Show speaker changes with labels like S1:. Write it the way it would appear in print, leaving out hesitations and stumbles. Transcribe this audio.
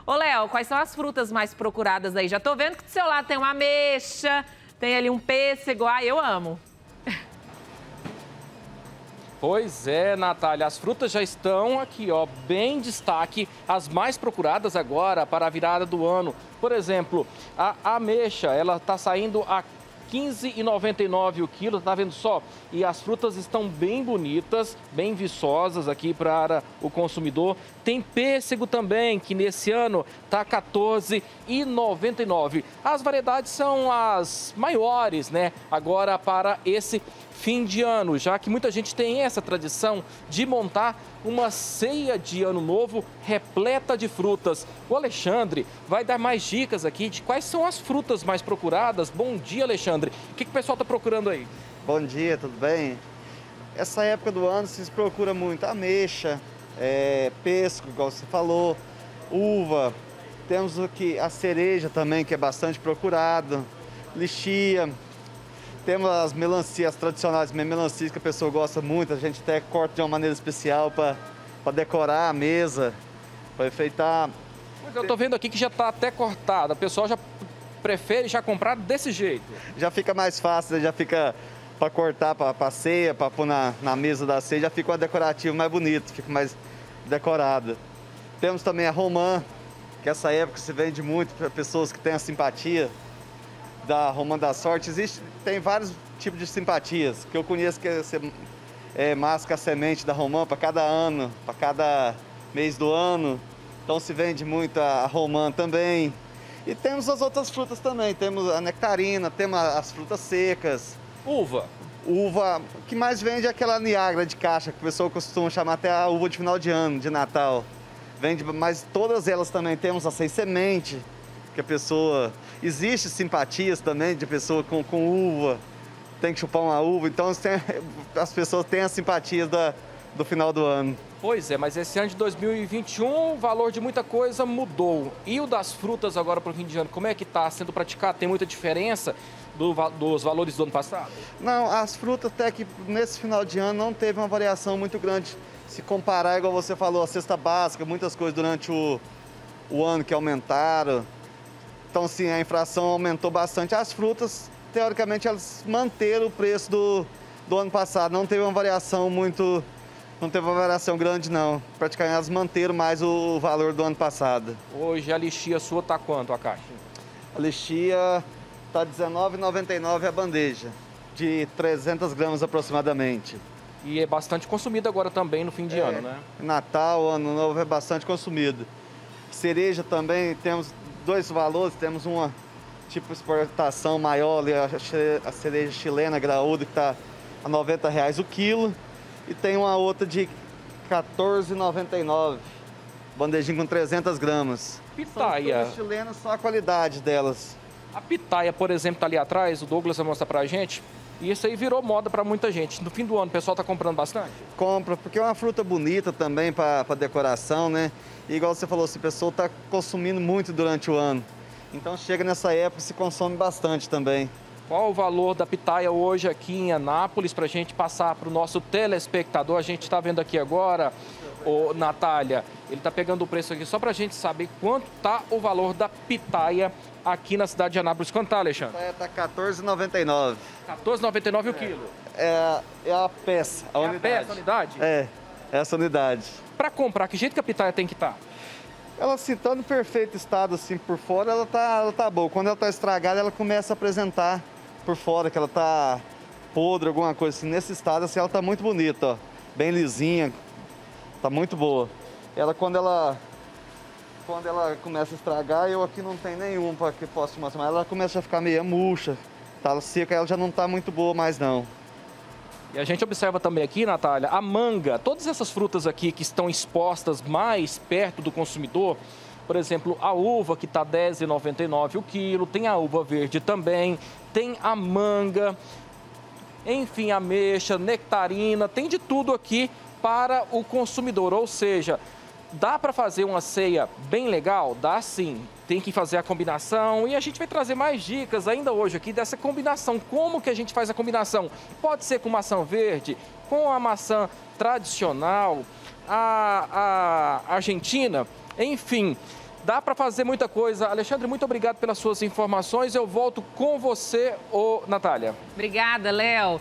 S1: Ô, Léo, quais são as frutas mais procuradas aí? Já tô vendo que do seu lado tem uma ameixa, tem ali um pêssego. Ai, eu amo.
S2: Pois é, Natália, as frutas já estão aqui, ó, bem em destaque, as mais procuradas agora para a virada do ano. Por exemplo, a ameixa, ela está saindo a R$ 15,99 o quilo, tá vendo só? E as frutas estão bem bonitas, bem viçosas aqui para o consumidor. Tem pêssego também, que nesse ano tá R$ 14,99. As variedades são as maiores, né? Agora para esse fim de ano, já que muita gente tem essa tradição de montar uma ceia de ano novo repleta de frutas. O Alexandre vai dar mais dicas aqui de quais são as frutas mais procuradas. Bom dia, Alexandre. O que o pessoal está procurando aí?
S3: Bom dia, tudo bem? Essa época do ano se procura muito ameixa, pêssego, igual você falou, uva. Temos aqui a cereja também, que é bastante procurado, lixia. Temos as melancias, as tradicionais melancias que a pessoa gosta muito. A gente até corta de uma maneira especial para decorar a mesa, para enfeitar.
S2: Mas eu estou vendo aqui que já está até cortada. O pessoal já prefere já comprar desse jeito.
S3: Já fica mais fácil, já fica para cortar para a ceia, para pôr na mesa da ceia, já fica uma decorativa mais bonito, fica mais decorada. Temos também a romã, que essa época se vende muito para pessoas que têm a simpatia da romã da sorte. Tem vários tipos de simpatias, que eu conheço, que você masca a semente da romã para cada ano, para cada mês do ano. Então se vende muito a romã também. E temos as outras frutas também, temos a nectarina, temos as frutas secas.
S2: Uva.
S3: Uva, o que mais vende é aquela Niagara de caixa, que o pessoal costuma chamar até a uva de final de ano, de Natal. Vende, mas todas elas também temos a sem semente, que a pessoa... Existe simpatias também de pessoa com uva, tem que chupar uma uva, então as pessoas têm as simpatias do final do ano.
S2: Pois é, mas esse ano de 2021 o valor de muita coisa mudou. E o das frutas agora para o fim de ano, como é que está sendo praticado? Tem muita diferença dos valores do ano passado?
S3: Não, as frutas até que nesse final de ano não teve uma variação muito grande. Se comparar, igual você falou, a cesta básica, muitas coisas durante o ano que aumentaram. Então, sim, a inflação aumentou bastante. As frutas, teoricamente, elas manteram o preço do ano passado. Não teve uma variação muito... Não teve uma variação grande, não. Praticamente, elas manteram mais o valor do ano passado.
S2: Hoje, a lixia sua está quanto a caixa?
S3: A lixia está R$19,99 a bandeja, de 300 gramas aproximadamente.
S2: E é bastante consumida agora também no fim de ano, né?
S3: Natal, Ano Novo é bastante consumido. Cereja também, temos dois valores, temos uma tipo exportação maior, ali, a cereja chilena graúda, que está a R$90 o quilo, e tem uma outra de R$14,99, bandejinha com 300 gramas.
S2: Pitaia.
S3: São todas chilenas, só a qualidade delas.
S2: A pitaia, por exemplo, está ali atrás, o Douglas vai mostrar pra gente, e isso aí virou moda para muita gente. No fim do ano, o pessoal está comprando bastante?
S3: Compra, porque é uma fruta bonita também para decoração, né? E igual você falou, se a pessoa está consumindo muito durante o ano. Então chega nessa época e se consome bastante também.
S2: Qual o valor da pitaia hoje aqui em Anápolis para a gente passar para o nosso telespectador? A gente está vendo aqui agora, Natália, ele está pegando o preço aqui só para a gente saber quanto está o valor da pitaia aqui na cidade de Anápolis. Quanto está, Alexandre?
S3: Está R$14,99.
S2: R$14,99 o quilo?
S3: É a peça, a unidade.
S2: A peça, a unidade?
S3: É, essa unidade.
S2: Para comprar, que jeito que a pitaia tem que estar?
S3: Ela, assim, está no perfeito estado, assim, por fora, ela tá boa. Quando ela está estragada, ela começa a apresentar por fora, que ela tá podre, alguma coisa assim. Nesse estado, assim, ela tá muito bonita, ó. Bem lisinha, tá muito boa. Ela, quando ela começa a estragar, eu aqui não tenho nenhum para que possa te mostrar, mas ela começa a ficar meio murcha, tá seca, ela já não tá muito boa mais não.
S2: E a gente observa também aqui, Natália, a manga, todas essas frutas aqui que estão expostas mais perto do consumidor, por exemplo, a uva que está R$10,99 o quilo, tem a uva verde também, tem a manga, enfim, ameixa, nectarina, tem de tudo aqui para o consumidor, ou seja, dá para fazer uma ceia bem legal? Dá sim. Tem que fazer a combinação e a gente vai trazer mais dicas ainda hoje aqui dessa combinação. Como que a gente faz a combinação? Pode ser com maçã verde, com a maçã tradicional, a argentina, enfim. Dá para fazer muita coisa. Alexandre, muito obrigado pelas suas informações. Eu volto com você, Natália.
S1: Obrigada, Léo.